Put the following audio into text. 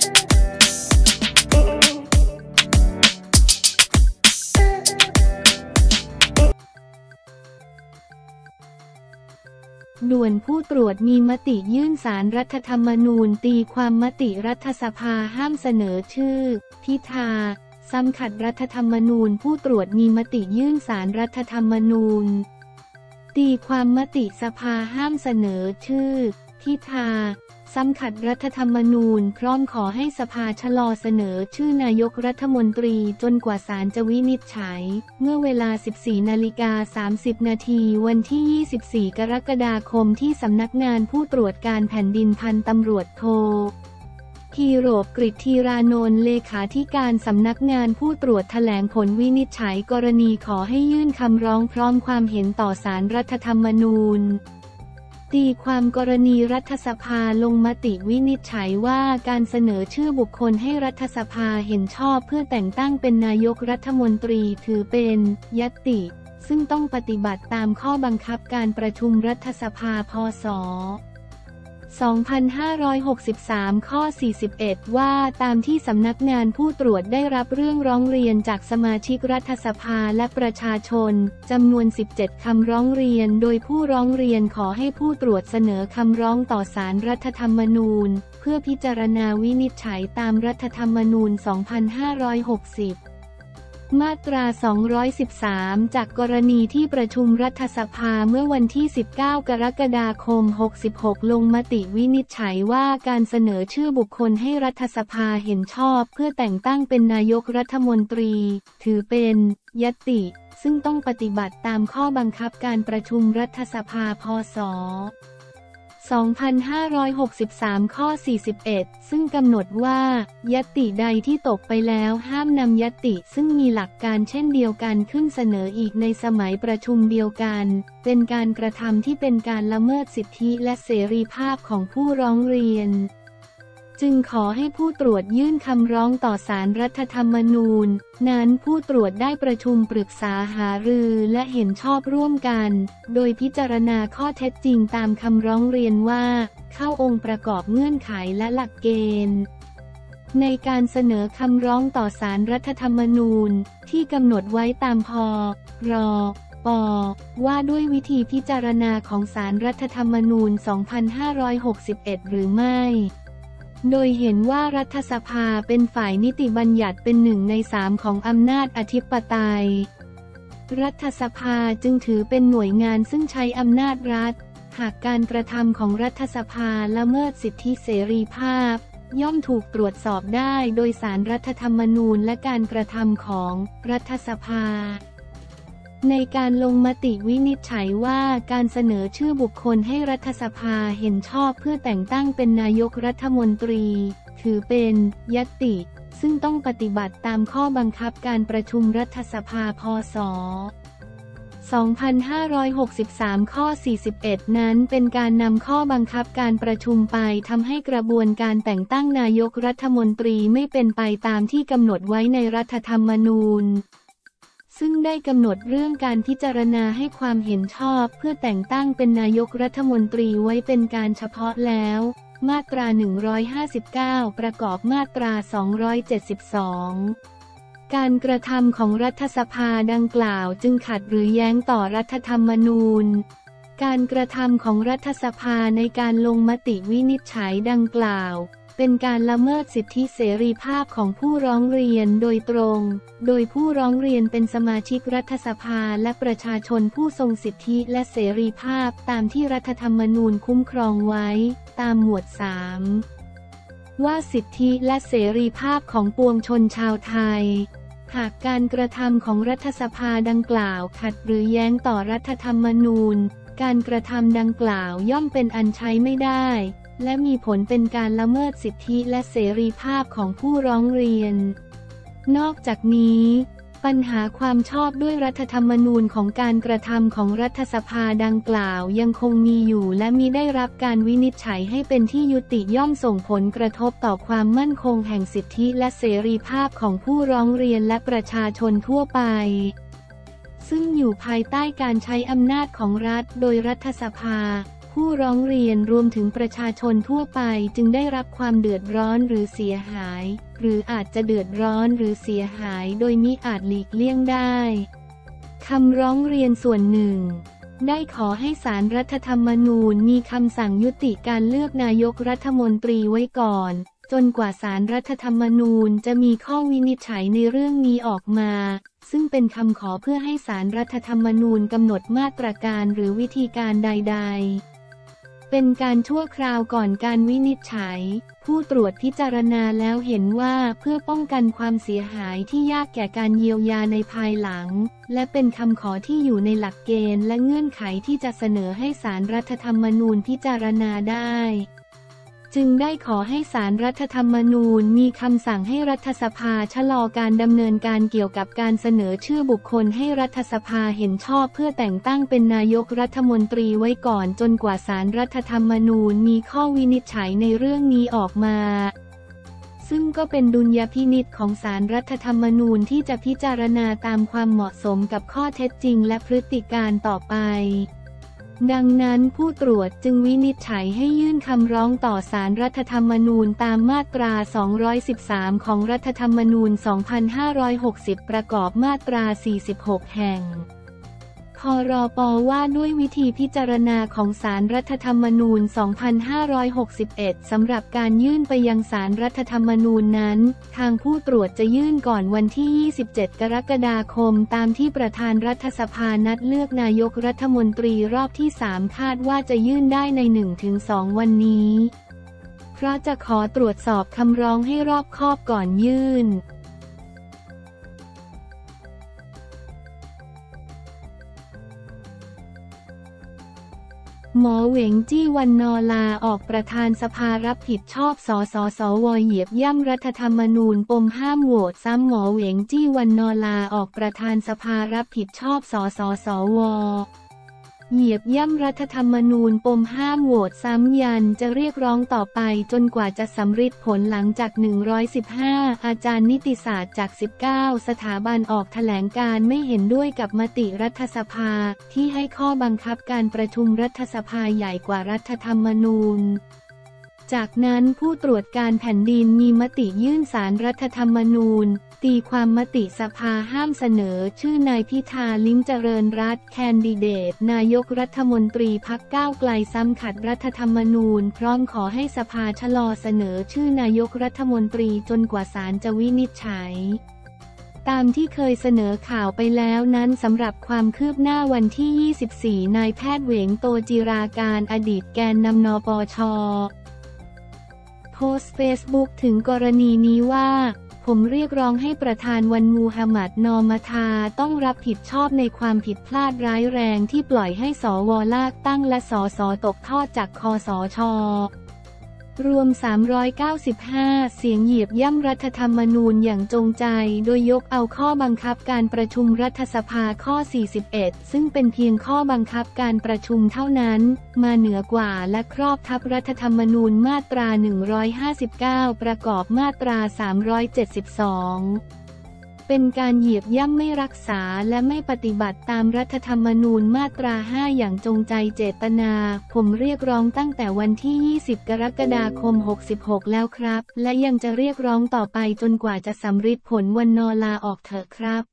ด่วนผู้ตรวจมีมติยื่นศาลรัฐธรรมนูญตีความมติรัฐสภาห้ามเสนอชื่อพิธาซ้ำขัดรัฐธรรมนูญผู้ตรวจมีมติยื่นศาลรัฐธรรมนูญตีความมติสภาห้ามเสนอชื่อพิธาซ้ำขัดรัฐธรรมนูญพร้อมขอให้สภาชะลอเสนอชื่อนายกรัฐมนตรีจนกว่าศาลจะวินิจฉัยเมื่อเวลา 14:30 นาทีวันที่ 24 กรกฎาคมที่สำนักงานผู้ตรวจการแผ่นดินพันตำรวจโทธีโรจน์ กฤษธีรานนท์เลขาธิการสำนักงานผู้ตรวจแถลงผลวินิจฉัยกรณีขอให้ยื่นคำร้องพร้อมความเห็นต่อศาลรัฐธรรมนูญตีความกรณีรัฐสภาลงมติวินิจฉัยว่าการเสนอชื่อบุคคลให้รัฐสภาเห็นชอบเพื่อแต่งตั้งเป็นนายกรัฐมนตรีถือเป็นญัตติซึ่งต้องปฏิบัติตามข้อบังคับการประชุมรัฐสภาพ.ศ. 2563 ข้อ 41 ว่าตามที่สำนักงานผู้ตรวจได้รับเรื่องร้องเรียนจากสมาชิกรัฐสภาและประชาชนจำนวน 17 คำร้องเรียนโดยผู้ร้องเรียนขอให้ผู้ตรวจเสนอคำร้องต่อศาลรัฐธรรมนูญเพื่อพิจารณาวินิจฉัยตามรัฐธรรมนูญ 2560มาตรา 213 จากกรณีที่ประชุมรัฐสภาเมื่อวันที่ 19 กรกฎาคม 66 ลงมติวินิจฉัยว่าการเสนอชื่อบุคคลให้รัฐสภาเห็นชอบเพื่อแต่งตั้งเป็นนายกรัฐมนตรีถือเป็นญัตติซึ่งต้องปฏิบัติตามข้อบังคับการประชุมรัฐสภาพ.ศ. 2563 ข้อ 41 ซึ่งกำหนดว่าญัตติใดที่ตกไปแล้วห้ามนำญัตติซึ่งมีหลักการเช่นเดียวกันขึ้นเสนออีกในสมัยประชุมเดียวกันเป็นการกระทำที่เป็นการละเมิดสิทธิและเสรีภาพของผู้ร้องเรียนจึงขอให้ผู้ตรวจยื่นคำร้องต่อศาลรัฐธรรมนูญนั้นผู้ตรวจได้ประชุมปรึกษาหารือและเห็นชอบร่วมกันโดยพิจารณาข้อเท็จจริงตามคำร้องเรียนว่าเข้าองค์ประกอบเงื่อนไขและหลักเกณฑ์ในการเสนอคำร้องต่อศาลรัฐธรรมนูญที่กำหนดไว้ตามพ.ร.ป.ว่าด้วยวิธีพิจารณาของศาลรัฐธรรมนูญ 2561 หรือไม่โดยเห็นว่ารัฐสภาเป็นฝ่ายนิติบัญญัติเป็น1 ใน 3ของอำนาจอธิปไตยรัฐสภาจึงถือเป็นหน่วยงานซึ่งใช้อำนาจรัฐหากการกระทำของรัฐสภาละเมิดสิทธิเสรีภาพย่อมถูกตรวจสอบได้โดยศาลรัฐธรรมนูญและการกระทำของรัฐสภาในการลงมติวินิจฉัยว่าการเสนอชื่อบุคคลให้รัฐสภาเห็นชอบเพื่อแต่งตั้งเป็นนายกรัฐมนตรีถือเป็นญัตติซึ่งต้องปฏิบัติตามข้อบังคับการประชุมรัฐสภาพ.ศ. 2563 ข้อ 41 นั้นเป็นการนำข้อบังคับการประชุมไปทำให้กระบวนการแต่งตั้งนายกรัฐมนตรีไม่เป็นไปตามที่กำหนดไว้ในรัฐธรรมนูญซึ่งได้กำหนดเรื่องการพิจารณาให้ความเห็นชอบเพื่อแต่งตั้งเป็นนายกรัฐมนตรีไว้เป็นการเฉพาะแล้วมาตรา 159 ประกอบมาตรา 272 การกระทำของรัฐสภาดังกล่าวจึงขัดหรือแย้งต่อรัฐธรรมนูญการกระทำของรัฐสภาในการลงมติวินิจฉัยดังกล่าวเป็นการละเมิดสิทธิเสรีภาพของผู้ร้องเรียนโดยตรงโดยผู้ร้องเรียนเป็นสมาชิกรัฐสภาและประชาชนผู้ทรงสิทธิและเสรีภาพตามที่รัฐธรรมนูญคุ้มครองไว้ตามหมวด 3 ว่าสิทธิและเสรีภาพของปวงชนชาวไทยหากการกระทำของรัฐสภาดังกล่าวขัดหรือแย้งต่อรัฐธรรมนูญการกระทำดังกล่าวย่อมเป็นอันใช้ไม่ได้และมีผลเป็นการละเมิดสิทธิและเสรีภาพของผู้ร้องเรียนนอกจากนี้ปัญหาความชอบด้วยรัฐธรรมนูญของการกระทำของรัฐสภาดังกล่าวยังคงมีอยู่และมิได้รับการวินิจฉัยให้เป็นที่ยุติย่อมส่งผลกระทบต่อความมั่นคงแห่งสิทธิและเสรีภาพของผู้ร้องเรียนและประชาชนทั่วไปซึ่งอยู่ภายใต้การใช้อำนาจของรัฐโดยรัฐสภาผู้ร้องเรียนรวมถึงประชาชนทั่วไปจึงได้รับความเดือดร้อนหรือเสียหายหรืออาจจะเดือดร้อนหรือเสียหายโดยมิอาจหลีกเลี่ยงได้คำร้องเรียนส่วนหนึ่งได้ขอให้ศาลรัฐธรรมนูญมีคำสั่งยุติการเลือกนายกรัฐมนตรีไว้ก่อนจนกว่าศาลรัฐธรรมนูญจะมีข้อวินิจฉัยในเรื่องนี้ออกมาซึ่งเป็นคำขอเพื่อให้ศาลรัฐธรรมนูญกำหนดมาตรการหรือวิธีการใดๆเป็นการชั่วคราวก่อนการวินิจฉัยผู้ตรวจพิจารณาแล้วเห็นว่าเพื่อป้องกันความเสียหายที่ยากแก่การเยียวยาในภายหลังและเป็นคำขอที่อยู่ในหลักเกณฑ์และเงื่อนไขที่จะเสนอให้ศาลรัฐธรรมนูญพิจารณาได้จึงได้ขอให้ศาลรัฐธรรมนูญมีคำสั่งให้รัฐสภาชะลอการดำเนินการเกี่ยวกับการเสนอชื่อบุคคลให้รัฐสภาเห็นชอบเพื่อแต่งตั้งเป็นนายกรัฐมนตรีไว้ก่อนจนกว่าศาลรัฐธรรมนูญมีข้อวินิจฉัยในเรื่องนี้ออกมาซึ่งก็เป็นดุลยพินิจของศาลรัฐธรรมนูญที่จะพิจารณาตามความเหมาะสมกับข้อเท็จจริงและพฤติการต่อไปดังนั้นผู้ตรวจจึงวินิจฉัยให้ยื่นคำร้องต่อศาลรัฐธรรมนูญตามมาตรา 213 ของรัฐธรรมนูญ 2560 ประกอบมาตรา 46 แห่งพรป.ว่าด้วยวิธีพิจารณาของศาลรัฐธรรมนูญ 2561 สำหรับการยื่นไปยังศาลรัฐธรรมนูญนั้นทางผู้ตรวจจะยื่นก่อนวันที่ 27 กรกฎาคมตามที่ประธานรัฐสภานัดเลือกนายกรัฐมนตรีรอบที่ 3 คาดว่าจะยื่นได้ใน 1-2 วันนี้เพราะจะขอตรวจสอบคำร้องให้รอบคอบก่อนยื่นหมอเหวงจี้วันนอลาออกประธานสภารับผิดชอบสสสวเหยียบย่ำรัฐธรรมนูญปมห้ามโหวตซ้ำหมอเหวงจี้วันนอลาออกประธานสภารับผิดชอบสสสวเหยียบย่ำรัฐธรรมนูญปมห้ามโหวตซ้ำยันจะเรียกร้องต่อไปจนกว่าจะสำฤทธิ์ผลหลังจาก115อาจารย์นิติศาสตร์จาก19สถาบันออกแถลงการไม่เห็นด้วยกับมติรัฐสภาที่ให้ข้อบังคับการประชุมรัฐสภาใหญ่กว่ารัฐธรรมนูญจากนั้นผู้ตรวจการแผ่นดินมีมติยื่นศาลรัฐธรรมนูญตีความมติสภาห้ามเสนอชื่อนายพิธาลิ้มเจริญรัตน์แคนดิเดตนายกรัฐมนตรีพรรคก้าวไกลซ้ำขัดรัฐธรรมนูญพร้อมขอให้สภาชะลอเสนอชื่อนายกรัฐมนตรีจนกว่าศาลจะวินิจฉัยตามที่เคยเสนอข่าวไปแล้วนั้นสำหรับความคืบหน้าวันที่ 24 นายแพทย์เหวงโตจิราการอดีตแกนนำนปช.โพสต์เฟซบุ๊กถึงกรณีนี้ว่าผมเรียกร้องให้ประธานวันมูฮัมหมัดนอมทาต้องรับผิดชอบในความผิดพลาดร้ายแรงที่ปล่อยให้สว.ลากตั้งและสส.ตกทอดจากคสช.รวม395เสียงเหยียบย่ำรัฐธรรมนูญอย่างจงใจโดยยกเอาข้อบังคับการประชุมรัฐสภาข้อ 41 ซึ่งเป็นเพียงข้อบังคับการประชุมเท่านั้นมาเหนือกว่าและครอบทับรัฐธรรมนูญมาตรา 159 ประกอบมาตรา 372เป็นการเหยียบย่ำไม่รักษาและไม่ปฏิบัติตามรัฐธรรมนูญมาตรา 5 อย่างจงใจเจตนาผมเรียกร้องตั้งแต่วันที่ 20 กรกฎาคม 66 แล้วครับและยังจะเรียกร้องต่อไปจนกว่าจะสำฤทธิ์ผลวันนอลาออกเถอะครับ